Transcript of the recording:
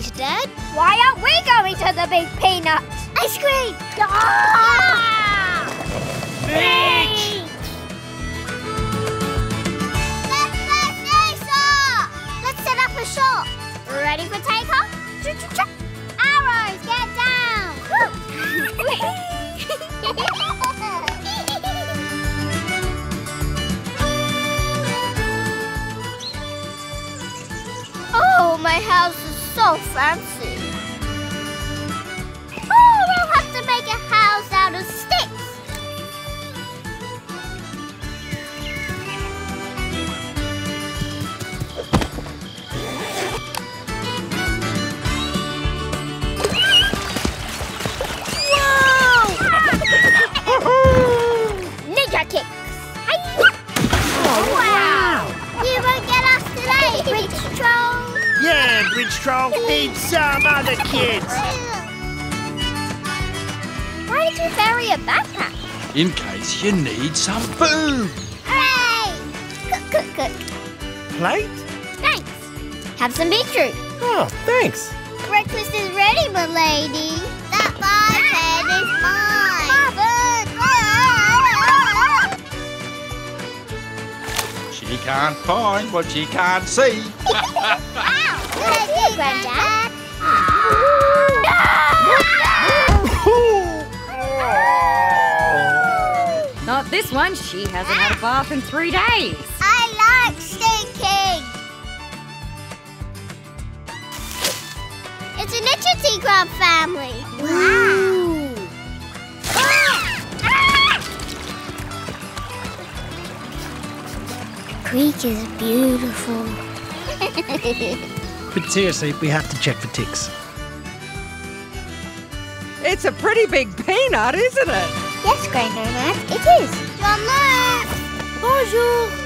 Thanks, Dad. Why aren't we going to the big peanut? Ice cream! Ah! Beach! Let's set up a shop. Ready for takeoff? Arrows, get down! Oh, my house is so fancy. Oh, we'll have to make a house out of sticks. Ninja kicks! Oh, wow! You won't get us today, Bridge Troll! Yeah, Bridge Troll needs some other kids. Why did you bury a backpack? In case you need some food. Hooray! Cook. Plate? Thanks. Have some beetroot. Oh, thanks. Breakfast is ready, milady. That biped is mine. She can't find what she can't see. Ow! Thank you, Granddad. Not this one. She hasn't had a bath in 3 days. I like stinking. It's a Ninja Tea Crab family. Wow. Creek is beautiful. But seriously, we have to check for ticks. It's a pretty big peanut, isn't it? Yes, Grandad, it is. Jean-Luc! Bonjour!